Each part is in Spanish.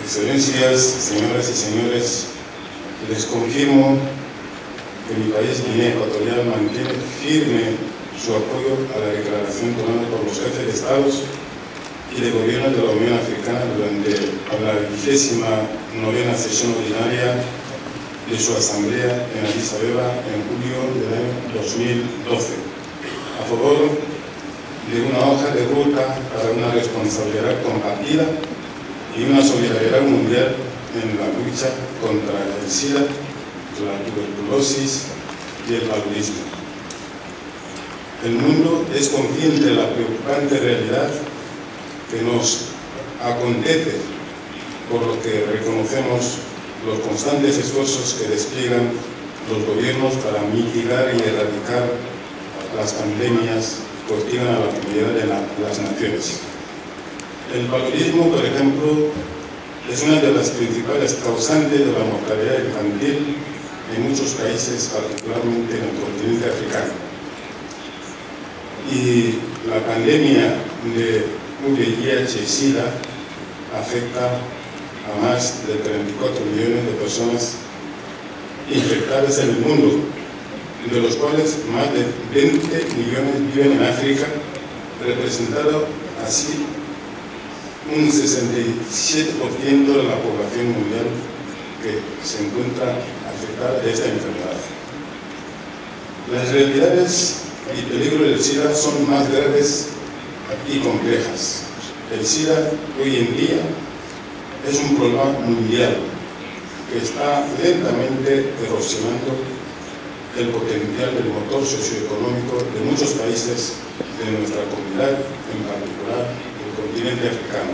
Excelencias, señoras y señores, les confirmo que mi país, Guinea Ecuatorial, mantiene firme su apoyo a la declaración tomada por los jefes de Estados y de gobiernos de la Unión Africana durante la 29ª sesión ordinaria de su asamblea en Addis Abeba en julio del año 2012, a favor de una hoja de ruta para una responsabilidad compartida y una solidaridad mundial en la lucha contra el SIDA, la tuberculosis y el paludismo. El mundo es consciente de la preocupante realidad que nos acontece, por lo que reconocemos los constantes esfuerzos que despliegan los gobiernos para mitigar y erradicar las pandemias que hostigan a la comunidad de las naciones. El paludismo, por ejemplo, es una de las principales causantes de la mortalidad infantil en muchos países, particularmente en el continente africano. Y la pandemia de VIH-Sida afecta a más de 34 millones de personas infectadas en el mundo, de los cuales más de 20 millones viven en África, representado así un 67% de la población mundial que se encuentra afectada de esta enfermedad. Las realidades y peligros del SIDA son más graves y complejas. El SIDA hoy en día es un problema mundial que está lentamente erosionando el potencial del motor socioeconómico de muchos países de nuestra comunidad, en particular el continente africano.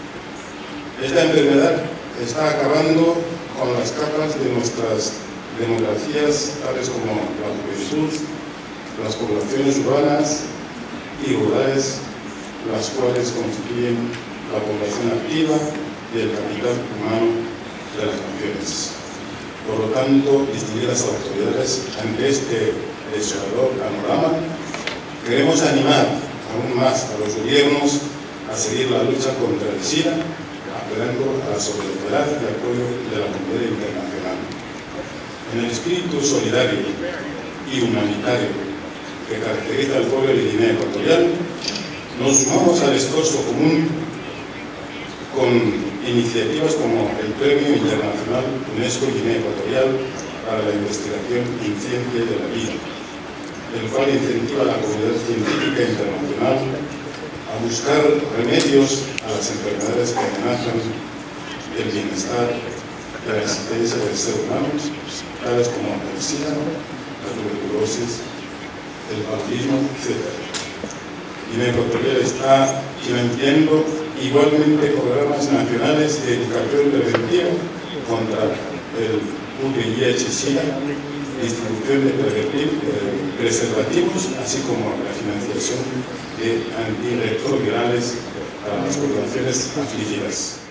Esta enfermedad está acabando con las capas de nuestras demografías, tales como la juventud, las poblaciones urbanas y rurales, las cuales constituyen la población activa y el capital humano de las naciones. Por lo tanto, distinguidas autoridades, ante este desolador panorama, queremos animar aún más a los gobiernos a seguir la lucha contra el SIDA, apelando a la solidaridad y apoyo de la comunidad internacional. En el espíritu solidario y humanitario que caracteriza al pueblo de Guinea Ecuatorial, nos sumamos al esfuerzo común con iniciativas como el Premio Internacional UNESCO Guinea Ecuatorial para la Investigación en Ciencia de la Vida, el cual incentiva a la comunidad científica internacional a buscar remedios a las enfermedades que amenazan el bienestar y la existencia del ser humano, tales como el SIDA, la tuberculosis, el paludismo, etc. Guinea Ecuatorial está financiando igualmente programas nacionales de educación preventiva contra el VIH-Sida, distribución de preservativos, así como la financiación de antirretrovirales para las poblaciones afligidas.